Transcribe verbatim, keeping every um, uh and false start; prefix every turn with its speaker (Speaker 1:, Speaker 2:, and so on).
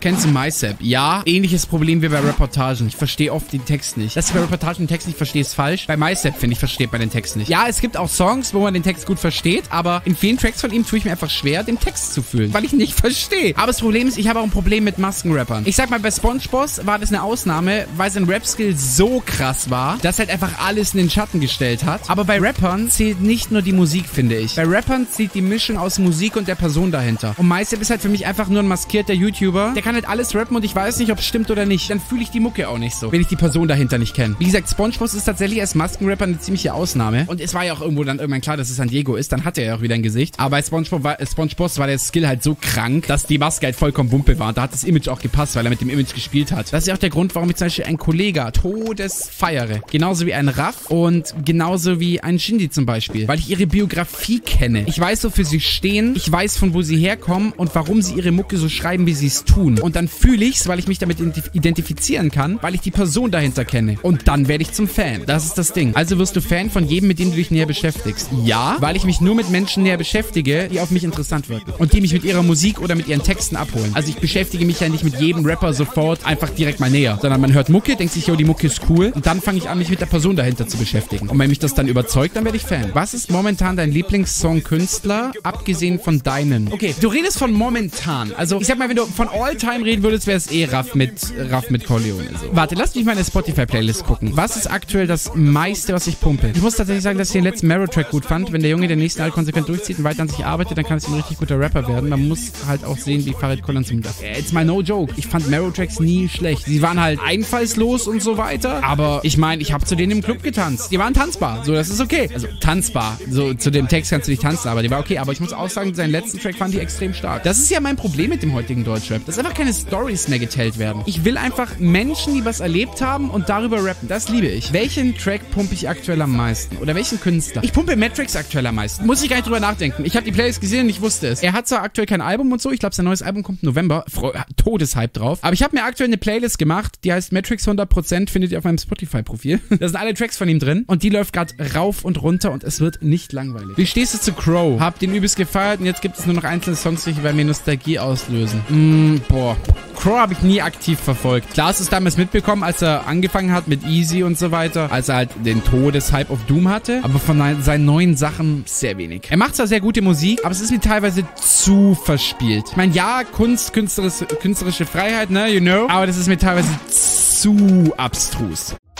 Speaker 1: Kennst du MySap? Ja, ähnliches Problem wie bei Reportagen. Ich verstehe oft den Text nicht. Dass ich bei Reportagen den Text nicht verstehe, ist falsch. Bei MySap, finde ich, versteht man den Text nicht. Ja, es gibt auch Songs, wo man den Text gut versteht, aber in vielen Tracks von ihm tue ich mir einfach schwer, den Text zu fühlen, weil ich nicht verstehe. Aber das Problem ist, ich habe auch ein Problem mit Maskenrappern. Ich sag mal, bei SpongeBob war das eine Ausnahme, weil sein Rap-Skill so krass war, dass halt einfach alles in den Schatten gestellt hat. Aber bei Rappern zählt nicht nur die Musik, finde ich. Bei Rappern zählt die Mischung aus Musik und der Person dahinter. Und MySap ist halt für mich einfach nur ein maskierter YouTuber. Der kann halt alles rappen und ich weiß nicht, ob es stimmt oder nicht. Dann fühle ich die Mucke auch nicht so, wenn ich die Person dahinter nicht kenne. Wie gesagt, SpongeBob ist tatsächlich als Maskenrapper eine ziemliche Ausnahme. Und es war ja auch irgendwo dann irgendwann klar, dass es San Diego ist. Dann hat er ja auch wieder ein Gesicht. Aber bei SpongeBob war, äh, SpongeBob war der Skill halt so krank, dass die Maske halt vollkommen Wumpe war. Und da hat das Image auch gepasst, weil er mit dem Image gespielt hat. Das ist ja auch der Grund, warum ich zum Beispiel einen Kollega todesfeiere. Genauso wie ein Raff und genauso wie ein Shindy zum Beispiel. Weil ich ihre Biografie kenne. Ich weiß, wofür sie stehen. Ich weiß, von wo sie herkommen und warum sie ihre Mucke so schreiben, wie sie es tun. Und dann fühle ich's, weil ich mich damit identifizieren kann, weil ich die Person dahinter kenne. Und dann werde ich zum Fan. Das ist das Ding. Also wirst du Fan von jedem, mit dem du dich näher beschäftigst. Ja, weil ich mich nur mit Menschen näher beschäftige, die auf mich interessant wirken. Und die mich mit ihrer Musik oder mit ihren Texten abholen. Also ich beschäftige mich ja nicht mit jedem Rapper sofort einfach direkt mal näher. Sondern man hört Mucke, denkt sich, yo, die Mucke ist cool. Und dann fange ich an, mich mit der Person dahinter zu beschäftigen. Und wenn mich das dann überzeugt, dann werde ich Fan. Was ist momentan dein Lieblingssong-Künstler, abgesehen von deinen? Okay, du redest von momentan. Also ich sag mal, wenn du von All-Time reden würdest, wäre es eh Raff mit, Raff mit Corleone. So. Warte, lass mich meine Spotify-Playlist gucken. Was ist aktuell das meiste, was ich pumpe? Ich muss tatsächlich sagen, dass ich den letzten Mero-Track gut fand. Wenn der Junge den nächsten halt konsequent durchzieht und weiter an sich arbeitet, dann kann es ein richtig guter Rapper werden. Man muss halt auch sehen, wie Farid Kolan zum das. It's my no joke. Ich fand Mero-Tracks nie schlecht. Sie waren halt einfallslos und so weiter. Aber ich meine, ich habe zu denen im Club getanzt. Die waren tanzbar. So, das ist okay. Also tanzbar. So, zu dem Text kannst du nicht tanzen, aber die war okay. Aber ich muss auch sagen, seinen letzten Track fand ich extrem stark. Das ist ja mein Problem mit dem heutigen Deutschrap. Dass einfach keine Stories mehr geteilt werden. Ich will einfach Menschen, die was erlebt haben und darüber rappen. Das liebe ich. Welchen Track pumpe ich aktuell am meisten? Oder welchen Künstler? Ich pumpe Matrix aktuell am meisten. Muss ich gar nicht drüber nachdenken. Ich habe die Playlist gesehen und ich wusste es. Er hat zwar aktuell kein Album und so. Ich glaube, sein neues Album kommt im November. Fro Todeshype drauf. Aber ich habe mir aktuell eine Playlist gemacht, die heißt Matrix hundert Prozent. Findet ihr auf meinem Spotify-Profil. Da sind alle Tracks von ihm drin. Und die läuft gerade rauf und runter und es wird nicht langweilig. Wie stehst du zu Crow? Hab den übelst gefeiert und jetzt gibt es nur noch einzelne Songs, die bei mir Nostalgie auslösen. Mm, boah. Crow habe ich nie aktiv verfolgt. Klar, hast du es damals mitbekommen, als er angefangen hat mit Easy und so weiter, als er halt den Todeshype auf Doom hatte, aber von seinen neuen Sachen sehr wenig. Er macht zwar sehr gute Musik, aber es ist mir teilweise zu verspielt. Ich meine, ja, Kunst, künstlerische, künstlerische Freiheit, ne, you know, aber das ist mir teilweise zu abstrus.